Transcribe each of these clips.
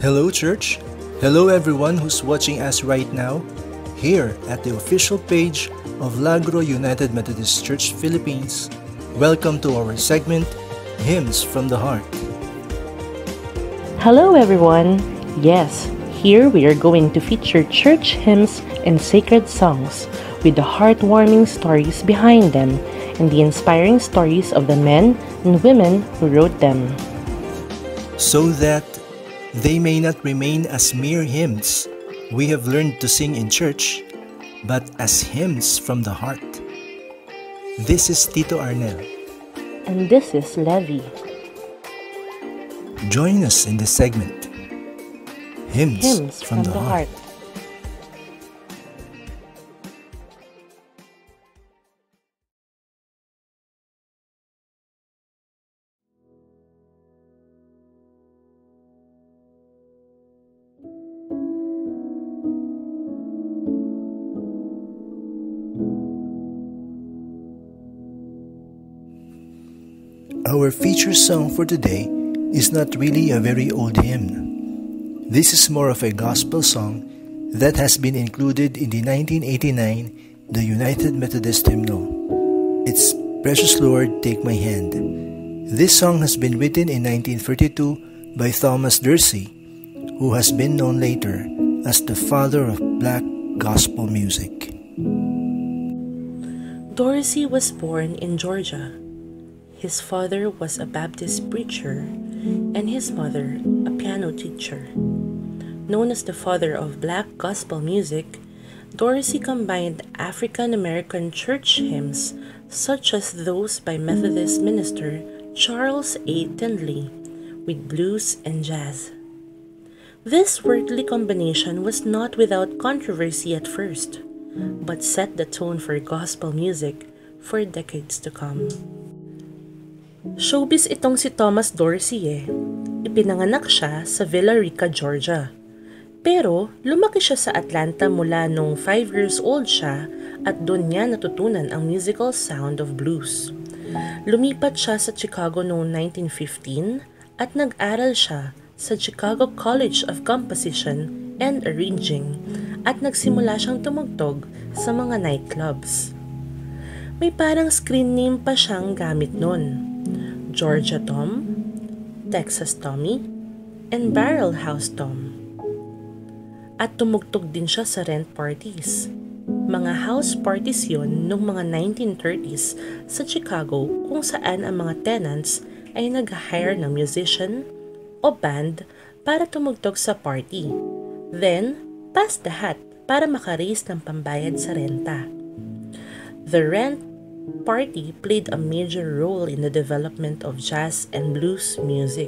Hello church! Hello everyone who's watching us right now, here at the official page of Lagro United Methodist Church Philippines. Welcome to our segment, Hymns from the Heart. Hello everyone! Yes, here we are going to feature church hymns and sacred songs with the heartwarming stories behind them and the inspiring stories of the men and women who wrote them. So that they may not remain as mere hymns we have learned to sing in church, but as hymns from the heart. This is Tito Arnel. And this is Levi. Join us in this segment, Hymns from the Heart. Our feature song for today is not really a very old hymn. This is more of a gospel song that has been included in the 1989 The United Methodist Hymnal. It's Precious Lord, Take My Hand. This song has been written in 1932 by Thomas Dorsey, who has been known later as the father of black gospel music. Dorsey was born in Georgia. His father was a Baptist preacher and his mother a piano teacher. Known as the father of black gospel music, Dorsey combined African American church hymns such as those by Methodist minister Charles A. Tindley with blues and jazz. This worldly combination was not without controversy at first, but set the tone for gospel music for decades to come. Showbiz itong si Thomas Dorsey Ipinanganak siya sa Villa Rica, Georgia. Pero lumaki siya sa Atlanta mula nung 5 years old siya at doon niya natutunan ang musical sound of blues. Lumipat siya sa Chicago noong 1915 at nag-aral siya sa Chicago College of Composition and Arranging at nagsimula siyang tumugtog sa mga nightclubs. May parang screen name pa siyang gamit noon. Georgia Tom, Texas Tommy, and Barrel House Tom. At tumugtog din siya sa rent parties. Mga house parties yon noong mga 1930s sa Chicago kung saan ang mga tenants ay nag-hire ng musician o band para tumugtog sa party. Then, pass the hat para makaraise ng pambayad sa renta. The rent party played a major role in the development of jazz and blues music.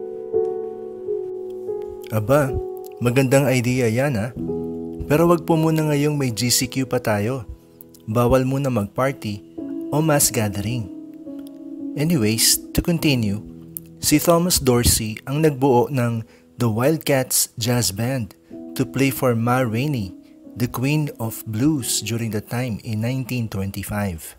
Aba, magandang idea yan ha. Pero wag po muna ngayong may GCQ pa tayo. Bawal muna mag-party o mass gathering. Anyways, to continue, si Thomas Dorsey ang nagbuo ng The Wildcats Jazz Band to play for Ma Rainey, the Queen of Blues during the time in 1925.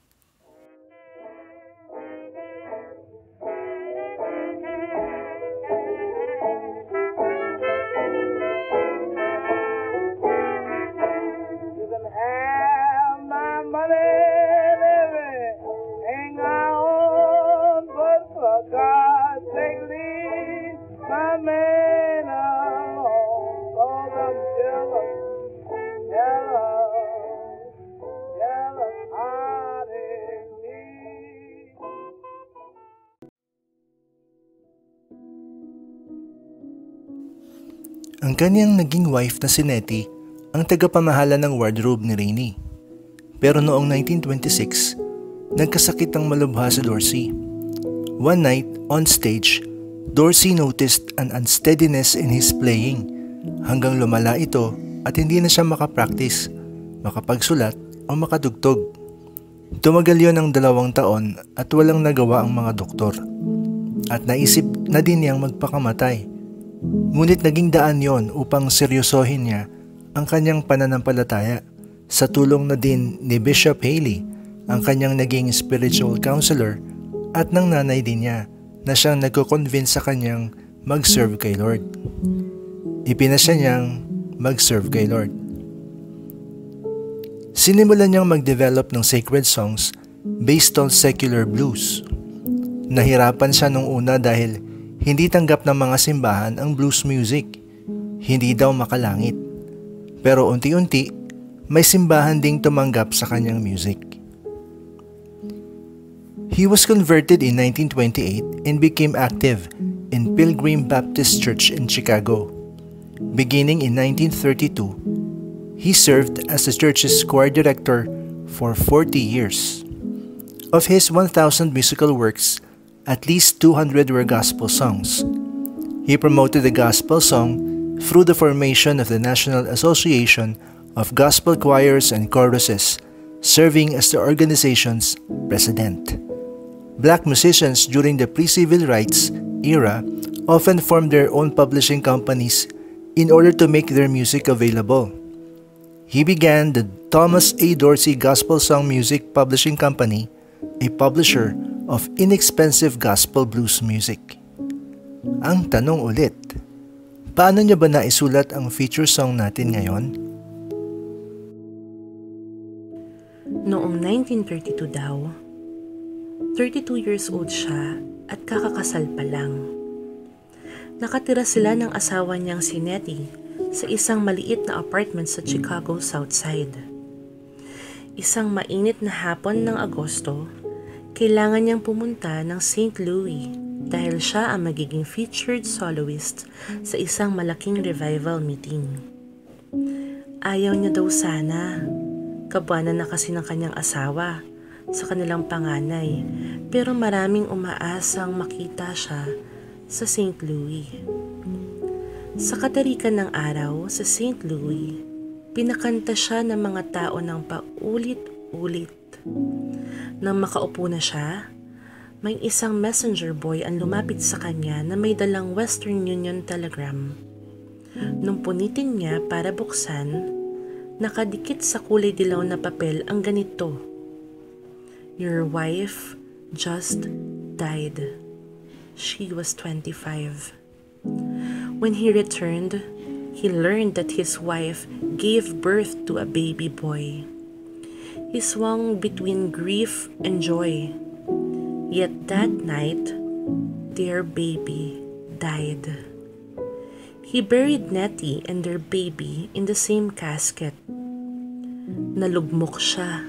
Ang kanyang naging wife na si Nettie ang tagapamahala ng wardrobe ni Rainey. Pero noong 1926, nagkasakit ang malubha si Dorsey. One night, on stage, Dorsey noticed an unsteadiness in his playing hanggang lumala ito at hindi na siya makapractice, makapagsulat o makadugtog. Tumagal yon ng 2 taon at walang nagawa ang mga doktor. At naisip na din niyang magpakamatay. Ngunit naging daan yon upang seryosohin niya ang kanyang pananampalataya sa tulong na din ni Bishop Haley, ang kanyang naging spiritual counselor, at ng nanay din niya na siyang nagko-convince sa kanyang mag-serve kay Lord. ipinasya niyang mag-serve kay Lord. Sinimulan niyang mag-develop ng sacred songs based on secular blues. Nahirapan siya nung una dahil hindi tanggap ng mga simbahan ang blues music. Hindi daw makalangit. Pero unti-unti, may simbahan ding tumanggap sa kanyang music. He was converted in 1928 and became active in Pilgrim Baptist Church in Chicago. Beginning in 1932, he served as the church's choir director for 40 years. Of his 1,000 musical works, at least 200 were gospel songs. He promoted the gospel song through the formation of the National Association of Gospel Choirs and Choruses, serving as the organization's president. Black musicians during the pre-civil rights era often formed their own publishing companies in order to make their music available. He began the Thomas A. Dorsey Gospel Song Music Publishing Company, a publisher of inexpensive gospel blues music. Ang tanong ulit, paano niya ba naisulat ang feature song natin ngayon? Noong 1932 daw, 32 years old siya at kakakasal pa lang. Nakatira sila ng asawa niyang si Nettie sa isang maliit na apartment sa Chicago South Side. Isang mainit na hapon ng Agosto, kailangan niyang pumunta ng St. Louis dahil siya ang magiging featured soloist sa isang malaking revival meeting. Ayaw niya daw sana, kabuanan na kasi ng kanyang asawa sa kanilang panganay, pero maraming umaasang makita siya sa St. Louis. Sa katarikan ng araw sa St. Louis, pinakanta siya ng mga tao ng paulit-ulit. Nang makaupo na siya, may isang messenger boy ang lumapit sa kanya na may dalang Western Union telegram. Nung punitin niya para buksan, nakadikit sa kulay dilaw na papel ang ganito: "Your wife just died. She was 25. When he returned, he learned that his wife gave birth to a baby boy. He swung between grief and joy. Yet that night, their baby died. He buried Nettie and their baby in the same casket. Nalugmok siya.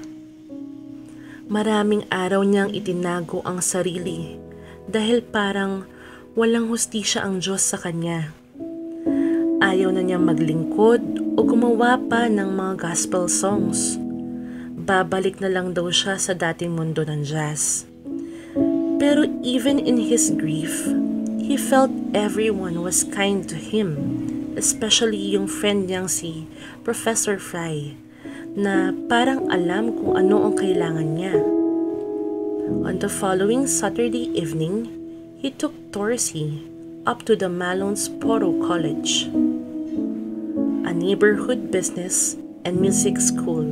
Maraming araw niyang itinago ang sarili dahil parang walang hustisya ang Diyos sa kanya. Ayaw na niyang maglingkod o gumawa pa ng mga gospel songs. Babalik na lang daw siya sa dating mundo ng jazz. Pero even in his grief, he felt everyone was kind to him, especially yung friend niyang si Professor Fry, na parang alam kung ano ang kailangan niya. On the following Saturday evening, he took Dorsey up to the Malonesboro College, a neighborhood business and music school.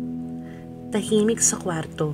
Tahimik sa kwarto.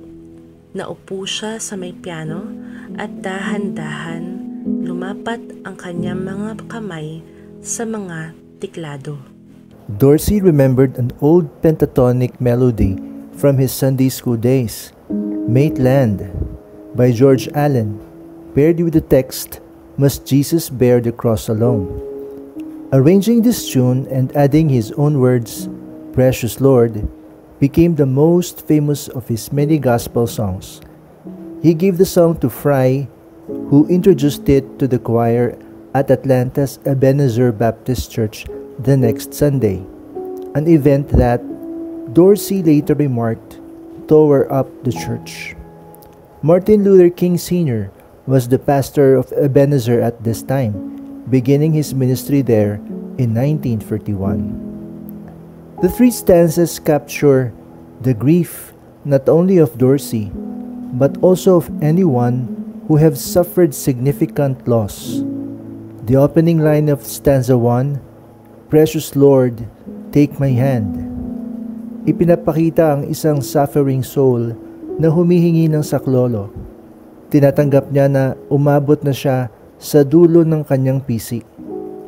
Naupo siya sa may piano at dahan-dahan lumapat ang kanyang mga kamay sa mga tiklado. Dorsey remembered an old pentatonic melody from his Sunday school days, Maitland, by George Allen, paired with the text, "Must Jesus bear the cross alone?" Arranging this tune and adding his own words, "Precious Lord," became the most famous of his many gospel songs. He gave the song to Fry, who introduced it to the choir at Atlanta's Ebenezer Baptist Church the next Sunday, an event that, Dorsey later remarked, tore up the church. Martin Luther King Sr. was the pastor of Ebenezer at this time, beginning his ministry there in 1941. The three stanzas capture the grief not only of Dorsey, but also of anyone who have suffered significant loss. The opening line of stanza 1, "Precious Lord, take my hand," ipinapakita ang isang suffering soul na humihingi ng saklolo. Tinatanggap niya na umabot na siya sa dulo ng kanyang pisi.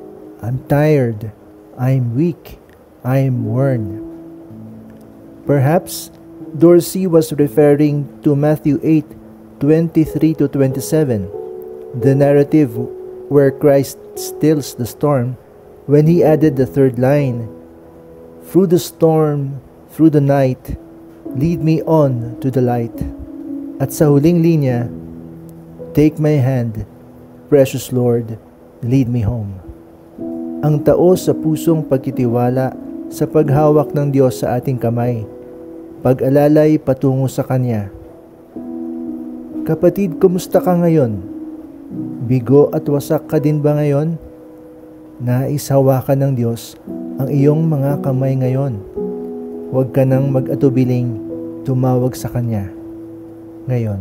I'm tired. I'm weak. I'm worn. Perhaps Dorsey was referring to Matthew 8:23 to 27, the narrative where Christ stills the storm when he added the third line, "Through the storm, through the night, lead me on to the light." At sa huling linya, "Take my hand, precious Lord, lead me home." Ang tao sa pusong pagtitiwala sa paghawak ng Diyos sa ating kamay, pag-alalay patungo sa Kanya. Kapatid, kumusta ka ngayon? Bigo at wasak ka din ba ngayon? Nais hawakan ng Diyos ang iyong mga kamay ngayon. Huwag ka nang mag-atubiling tumawag sa Kanya ngayon.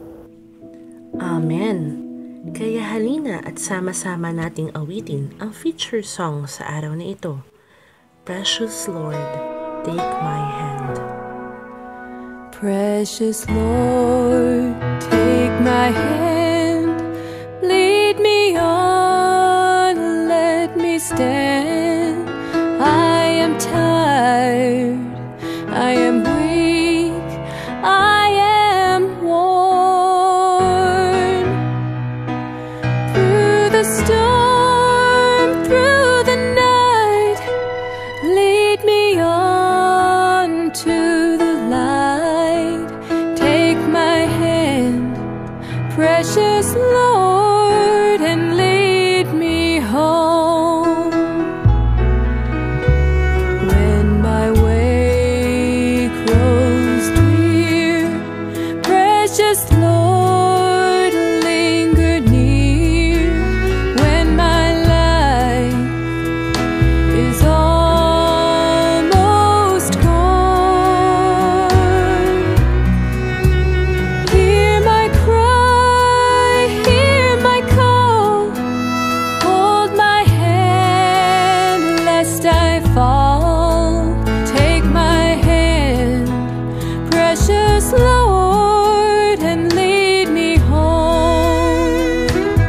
Amen. Kaya halina at sama-sama nating awitin ang feature song sa araw na ito. Precious Lord, take my hand. Precious Lord, take my hand, lead me on, let me stand. I am tired, I am weak, I am worn. Through the storm, through the night, lead me on to the light. Take my hand, precious Lord, and lead me home. When my way grows drear, precious Lord, linger near. When my life is almost gone, hear my cry, hear my call. Hold my hand lest I fall. Take my hand, precious Lord, and lead me home.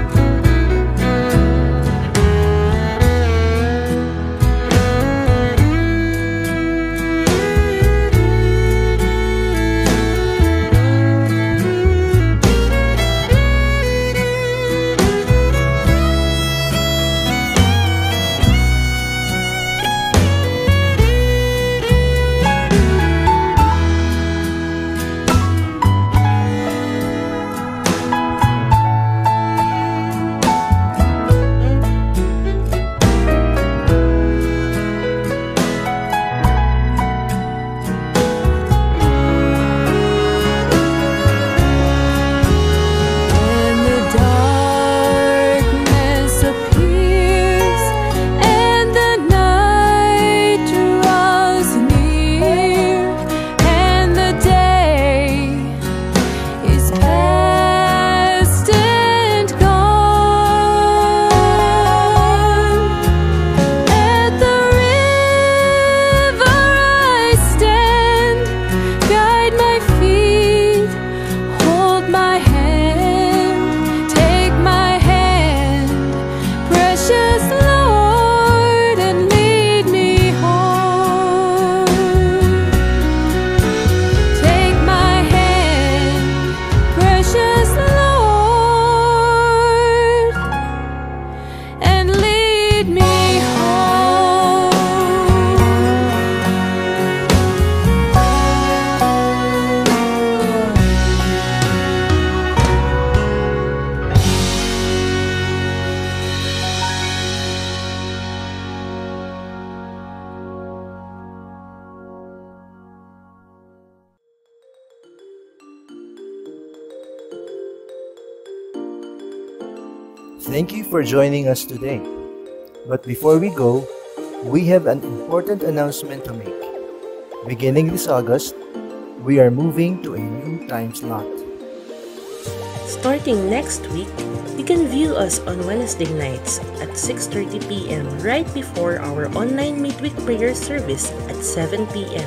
When the darkness appears and the night draws near, and the day is past and gone, at the river I stand. Guide my feet, hold my hand, take my hand, precious Lord, and lead me home. Take my hand, precious Lord, and lead me home. Thank you for joining us today. But before we go, we have an important announcement to make. Beginning this August, we are moving to a new time slot. Starting next week, you can view us on Wednesday nights at 6:30 p.m. right before our online midweek prayer service at 7 p.m.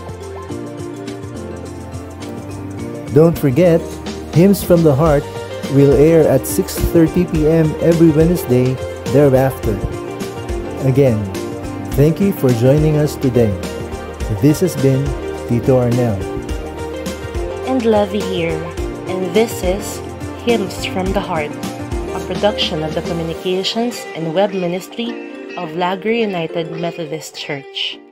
Don't forget, Hymns from the Heart will air at 6:30 p.m. every Wednesday thereafter. Again, thank you for joining us today. This has been Tito Arnel. And Levy here, and this is Hymns from the Heart, a production of the Communications and Web Ministry of Lager United Methodist Church.